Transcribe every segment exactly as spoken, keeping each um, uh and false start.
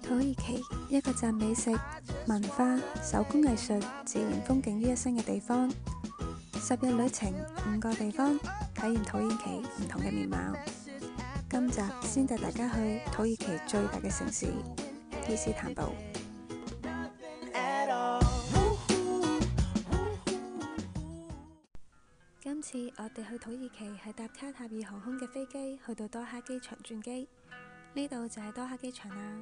土耳其，一個集美食、文化、手工藝術、自然風景於一身嘅地方。十日旅程，五個地方，體驗土耳其唔同嘅面貌。今集先帶大家去土耳其最大嘅城市伊斯坦堡。今次我哋去土耳其係搭卡塔爾航空嘅飛機去到多哈機場轉機，呢度就係多哈機場啦。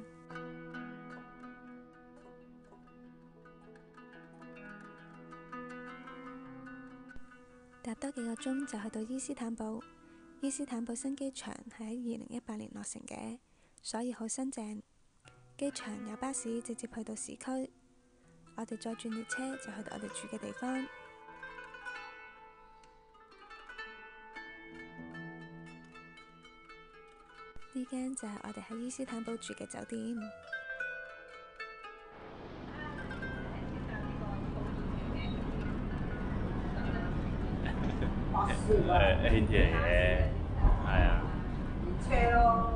搭多幾個鐘就去到伊斯坦堡。伊斯坦堡新機場係喺二零一八年落成嘅，所以好新淨。機場有巴士直接去到市區，我哋再轉列車就去到我哋住嘅地方。呢間就係我哋喺伊斯坦堡住嘅酒店。 誒輕鐵嚟嘅，係啊。車咯。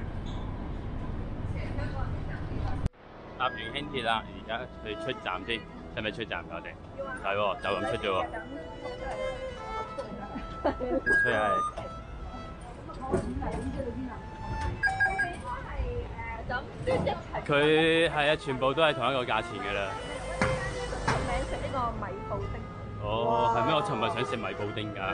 搭完輕鐵啦，而家去出站先，使唔使出站㗎？我哋係喎，就咁出咗喎。出係。佢係啊，全部都係同一個價錢㗎啦。 出名食呢個米布丁。 哦，係咩？我尋日想食米布丁㗎。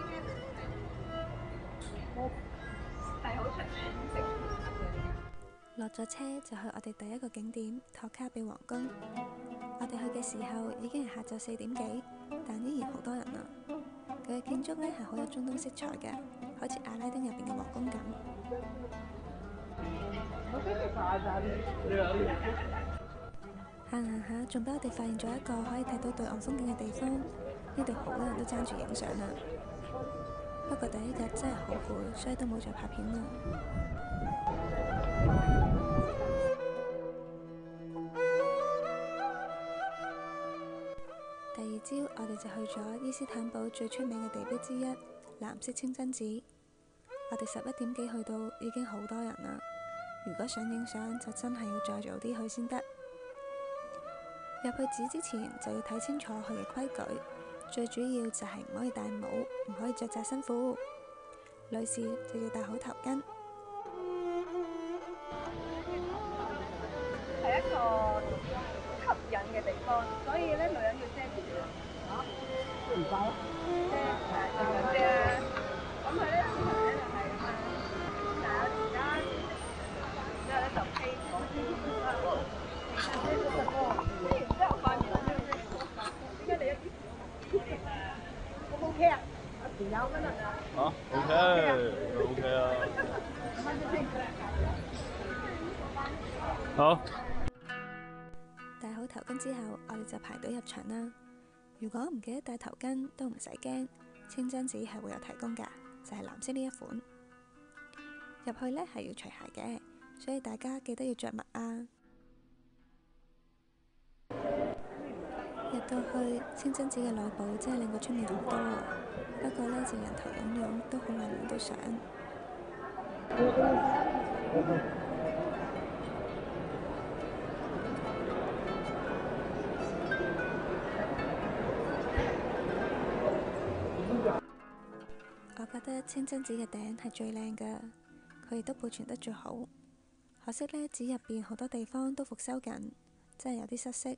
係好出名食。 落咗車就去我哋第一個景點托卡比皇宮。我哋去嘅時候已經係下晝四點幾，但依然好多人啊！佢嘅建築呢係好有中東色彩嘅，好似阿拉丁入邊嘅皇宮咁。行行下，仲俾我哋發現咗一個可以睇到對岸風景嘅地方。呢度好多人都爭住影相啦。不過第一日真係好攰，所以都冇再拍片啦。第二朝，我哋就去咗伊斯坦堡最出名嘅地標之一藍色清真寺。我哋十一點幾去到，已經好多人啦。如果想影相，就真係要再早啲去先得。入去寺之前就要睇清楚佢嘅規矩，最主要就係唔可以戴帽，唔可以着窄身褲。女士就要戴好頭巾。 係一個吸引嘅地方，所以咧女人要遮住嘅。嚇？唔該。遮誒盡量遮啦。咁佢咧通常咧就係咁樣，但係而家之後咧就披講披咗。然之後發現點解你一啲？O 唔 OK 啊？條友嗰陣啊？ 嚇 ，OK，OK 啊。好。 戴好頭巾之後，我哋就排隊入場啦。如果唔記得戴頭巾，都唔使驚，清真寺係會有提供㗎，就係藍色呢一款。入去呢係要除鞋嘅，所以大家記得要着襪啊。入到去清真寺嘅內部，真係靚過出面好多啊！不過呢，就人頭湧湧，都好難影到相。我覺得清真寺嘅頂係最靚㗎，佢亦都保存得最好。可惜呢，寺入邊好多地方都復修緊，真係有啲失色。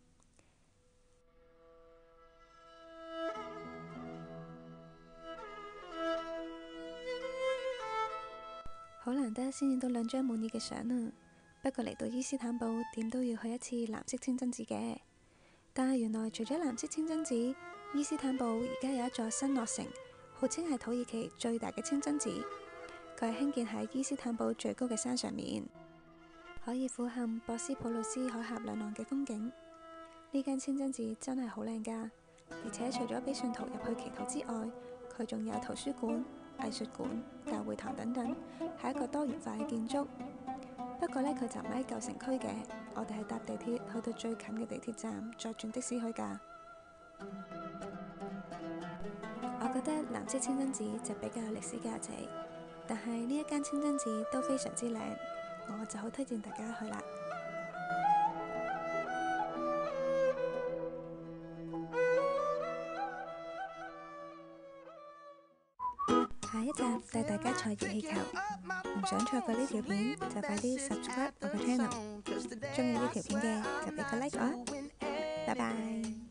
好難得先影到兩張滿意嘅相啊！不過嚟到伊斯坦堡，點都要去一次藍色清真寺嘅。但係原來除咗藍色清真寺，伊斯坦堡而家有一座新落成，號稱係土耳其最大嘅清真寺。佢係興建喺伊斯坦堡最高嘅山上面，可以俯瞰博斯普魯斯海峽兩岸嘅風景。呢間清真寺真係好靚㗎，而且除咗俾信徒入去祈禱之外，佢仲有圖書館、藝術館、大會堂等等，係一個多元化嘅建築。不過呢，佢就唔喺舊城區嘅，我哋係搭地鐵去到最近嘅地鐵站，再轉的士去㗎。我覺得藍色清真寺就比較有歷史價值，但係呢一間清真寺都非常之靚， 我就好推薦大家去啦。下一集帶大家坐熱氣球，唔想錯過呢條片就快啲 subscribe 我個 channel， 中意呢條片嘅就俾個 like 我，拜拜。